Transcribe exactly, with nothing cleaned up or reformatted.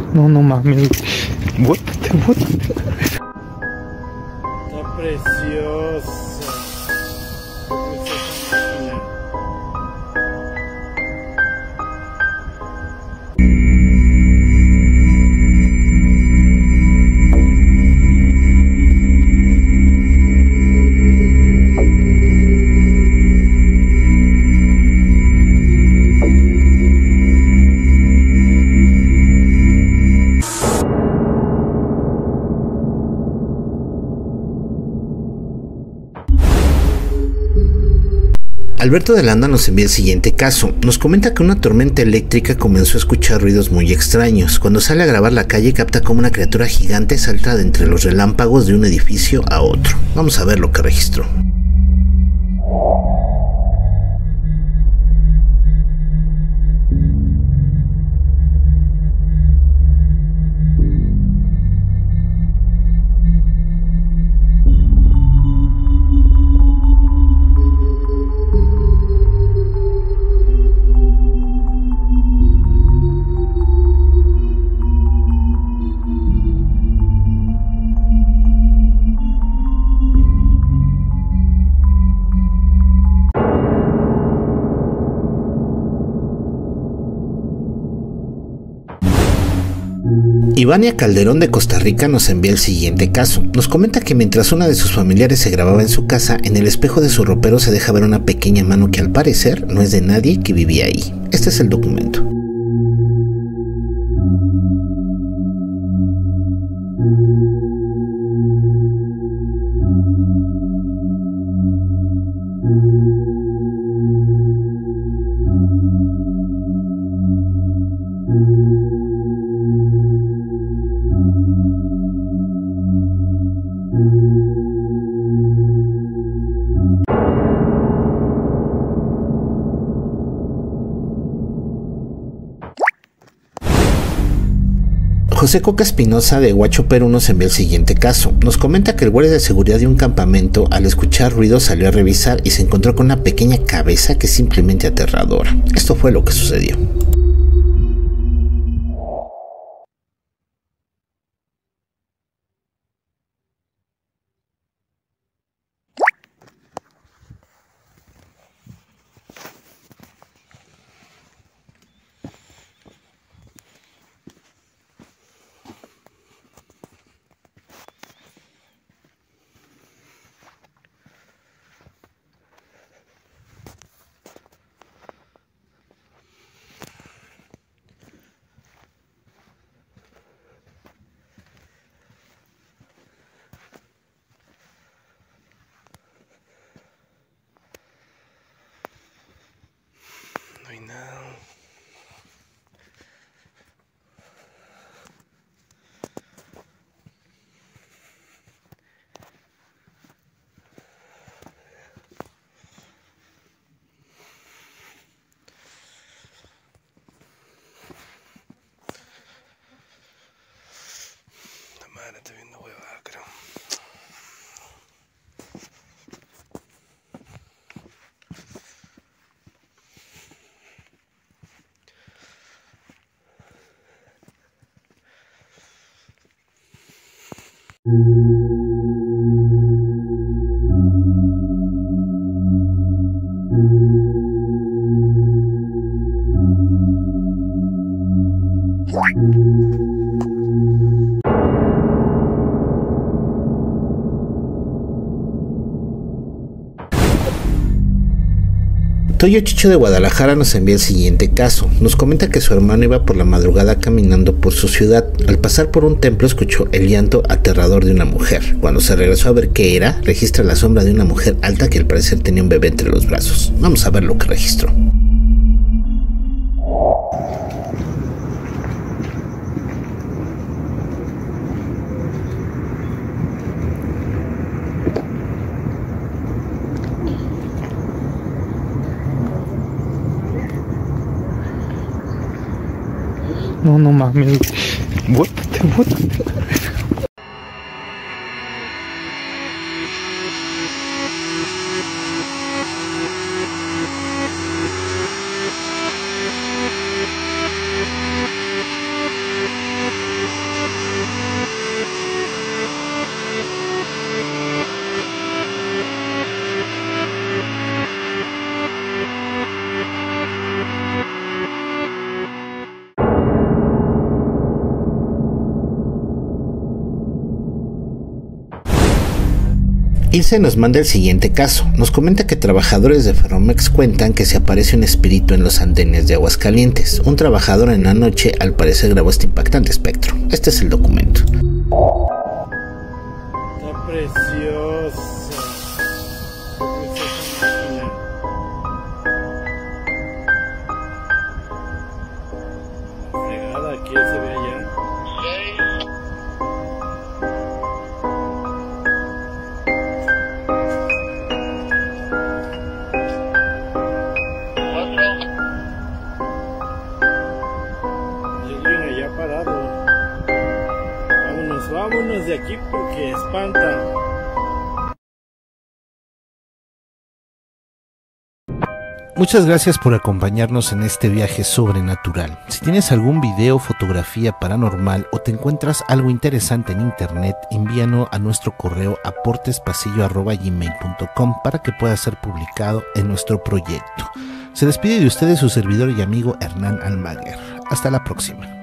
No, no mames. Bótate, bótate. Está preciosa. Está preciosa, niña. Alberto de Landa nos envía el siguiente caso. Nos comenta que una tormenta eléctrica comenzó a escuchar ruidos muy extraños. Cuando sale a grabar la calle capta como una criatura gigante salta de entre los relámpagos de un edificio a otro. Vamos a ver lo que registró. Ivania Calderón de Costa Rica nos envía el siguiente caso. Nos comenta que mientras una de sus familiares se grababa en su casa, en el espejo de su ropero se deja ver una pequeña mano que al parecer no es de nadie que vivía ahí. Este es el documento. José Coca Espinosa de Huacho, Perú nos envía el siguiente caso. Nos comenta que el guardia de seguridad de un campamento al escuchar ruidos salió a revisar y se encontró con una pequeña cabeza que es simplemente aterradora. Esto fue lo que sucedió. No hay nada. La madre está viendo huevada, creo. Toyo Chicho de Guadalajara nos envía el siguiente caso. Nos comenta que su hermano iba por la madrugada caminando por su ciudad. Al pasar por un templo escuchó el llanto aterrador de una mujer. Cuando se regresó a ver qué era, registra la sombra de una mujer alta que al parecer tenía un bebé entre los brazos. Vamos a ver lo que registró. No, no mames. Bótate, bótate. Ilse nos manda el siguiente caso. Nos comenta que trabajadores de Ferromex cuentan que se aparece un espíritu en los andenes de Aguascalientes. Un trabajador en la noche al parecer grabó este impactante espectro. Este es el documento. Está preciosa. Preciosa máquina. La fregada, aquí se ve allá. Parado. Vámonos, vámonos de aquí porque espantan. Muchas gracias por acompañarnos en este viaje sobrenatural. Si tienes algún video, fotografía paranormal o te encuentras algo interesante en internet, envíanos a nuestro correo aportespasillo arroba gmail punto com para que pueda ser publicado en nuestro proyecto. Se despide de ustedes su servidor y amigo Hernán Almaguer. Hasta la próxima.